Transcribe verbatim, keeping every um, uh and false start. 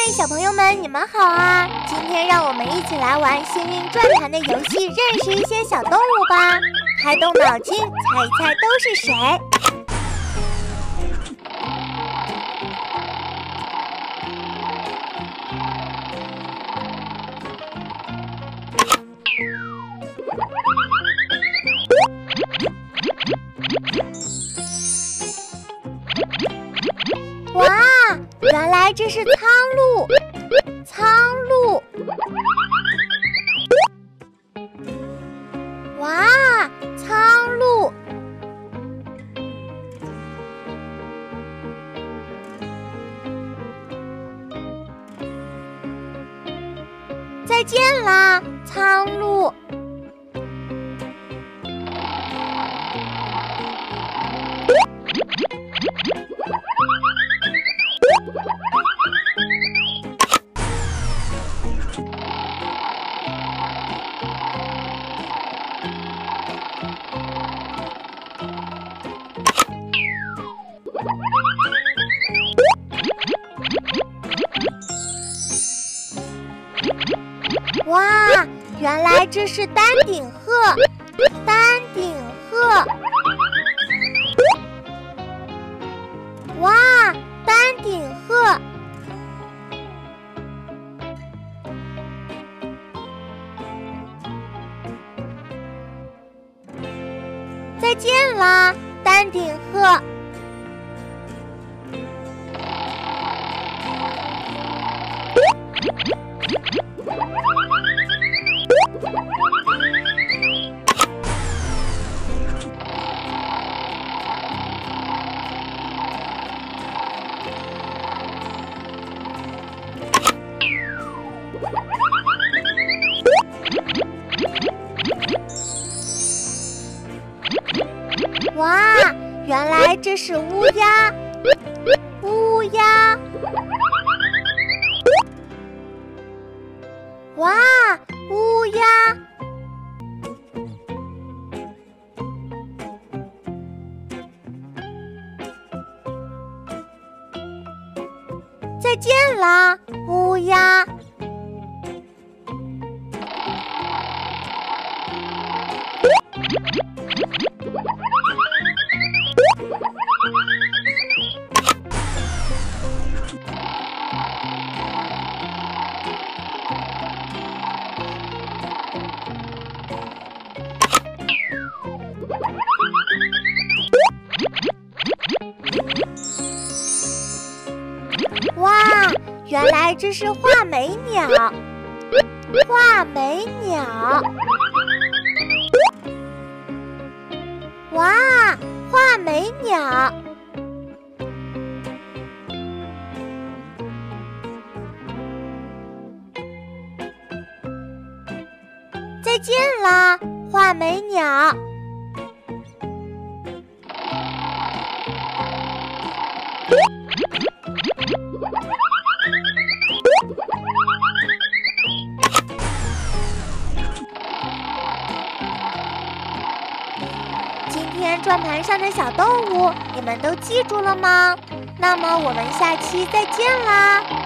小朋友们，你们好啊！今天让我们一起来玩幸运转盘的游戏，认识一些小动物吧。开动脑筋，猜一猜都是谁？哇，原来这是苍鹭，苍鹭。哇，苍鹭。再见啦，苍鹭。哇，原来这是丹顶鹤，丹顶鹤。哇，丹顶鹤。再见啦，丹顶鹤。哇，原来这是乌鸦，乌鸦。哇，乌鸦。再见啦，乌鸦。哇，原来这是画眉鸟，画眉鸟。哇，画眉鸟。再见啦，画眉鸟。今天转盘上的小动物，你们都记住了吗？那么我们下期再见啦！